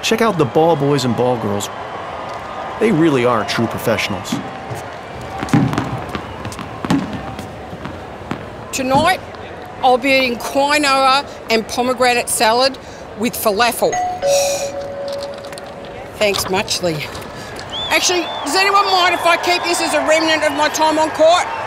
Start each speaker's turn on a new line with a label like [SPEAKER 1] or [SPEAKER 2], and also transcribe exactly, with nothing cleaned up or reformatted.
[SPEAKER 1] Check out the ball boys and ball girls. They really are true professionals.
[SPEAKER 2] Tonight, I'll be eating quinoa and pomegranate salad with falafel. Thanks muchly. Actually, does anyone mind if I keep this as a remnant of my time on court?